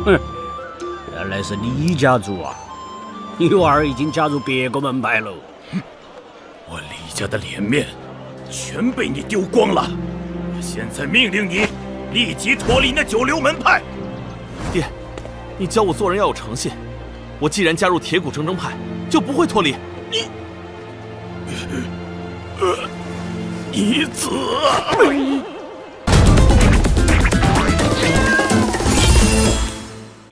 哼，原来是李家族啊！你娃儿已经加入别个门派了。 我李家的脸面全被你丢光了！我现在命令你立即脱离那九流门派。 爹，你教我做人要有诚信。我既然加入铁骨铮派，就不会脱离。 你子啊！